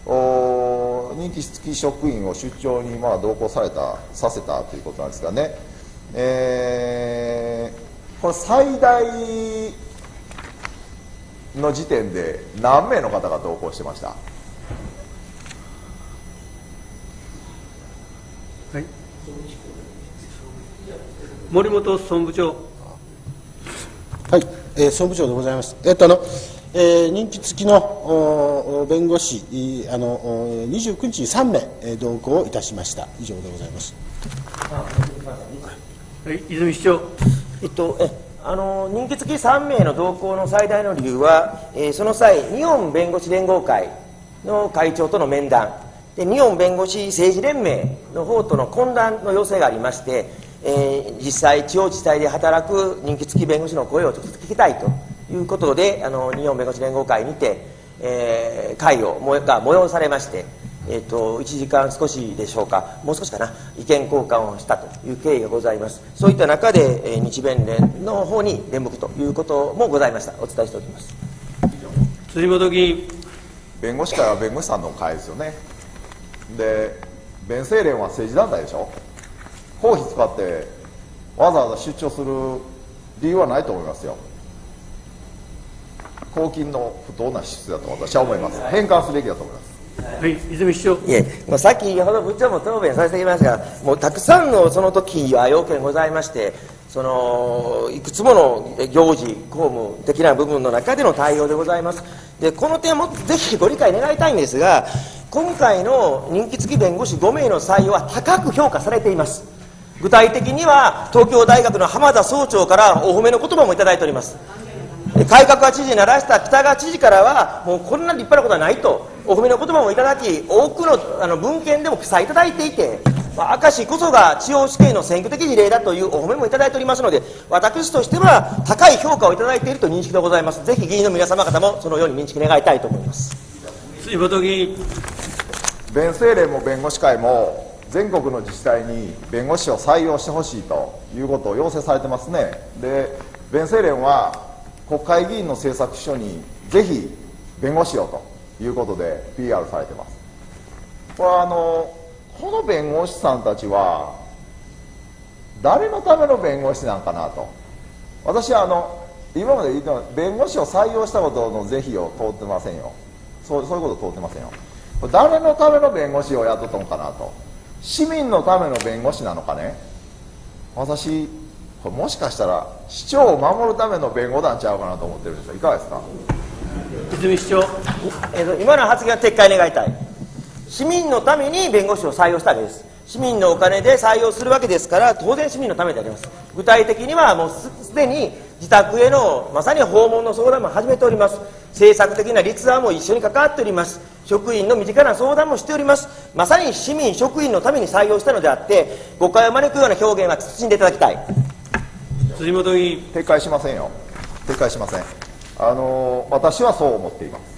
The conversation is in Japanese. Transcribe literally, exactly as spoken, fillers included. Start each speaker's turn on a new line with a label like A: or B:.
A: 任期付き職員を出張にまあ同行されたさせたということなんですがね、えー、これ最大の時点で何名の方が同行してました？はい、
B: 森本総務部長。
C: はい、えー、総務部長でございます。えっとあのえー、任期付きの弁護士あのにじゅうくにちにさんめい同行いたしました。以上でございます。
B: はい、泉市長。
D: えっとえあの任期付きさんめいの同行の最大の理由は、えー、その際日本弁護士連合会の会長との面談で、日本弁護士政治連盟の方との懇談の要請がありまして、えー、実際地方自治体で働く任期付き弁護士の声を直接聞きたいということで、あの日本弁護士連合会にて、えー、会をもが催されまして、えー、といちじかん少しでしょうか、もう少しかな、意見交換をしたという経緯がございます。そういった中で、えー、日弁連の方に連絡ということもございました。お伝えしておきます。
B: 辻元議員。
A: 弁護士会は弁護士さんの会ですよね。で、弁政連は政治団体でしょ。公費使ってわざわざ出張する理由はないと思いますよ。公金の不当な支出だと私は思います。返還すべきだと思います。
B: はい、泉市長。
D: いえ、まあ、先ほど部長も答弁させていただきましたが、もうたくさんのその時は要件ございまして、そのいくつもの行事、公務的な部分の中での対応でございます。で、この点もぜひご理解願いたいんですが、今回の任期付き弁護士ごめいの採用は高く評価されています。具体的には東京大学の浜田総長からお褒めの言葉もいただいております。改革派知事にならした北川知事からは、もうこんな立派なことはないとお褒めの言葉もいただき、多くのあの文献でも記載いただいていて、まあ、明石こそが地方死刑の選挙的事例だというお褒めもいただいておりますので、私としては高い評価をいただいているという認識でございます。ぜひ議員の皆様方もそのように認識願いたいと思います。
B: 辻元議員。
A: 弁政連も弁護士会も全国の自治体に弁護士を採用してほしいということを要請されてますね。で、弁政連は国会議員の政策書にぜひ弁護士をということで ピーアール されてます。これはあのこの弁護士さんたちは誰のための弁護士なんかなと。私はあの今まで言ったのは弁護士を採用したことの是非を問ってませんよ。そうそういうことを問ってませんよ。誰のための弁護士を雇ったのかなと。市民のための弁護士なのかね。私これもしかしたら市長を守るための弁護団ちゃうかなと思ってるんですが、いかがですか。
B: 泉市長。
D: えー、と今の発言は撤回願いたい。市民のために弁護士を採用したわけです。市民のお金で採用するわけですから、当然市民のためであります。具体的にはもうすでに自宅へのまさに訪問の相談も始めております。政策的な立案も一緒に関わっております。職員の身近な相談もしております。まさに市民職員のために採用したのであって、誤解を招くような表現は慎んでいただきたい。
B: 辻元議員。
A: 撤回しませんよ。撤回しません。あの私はそう思っています。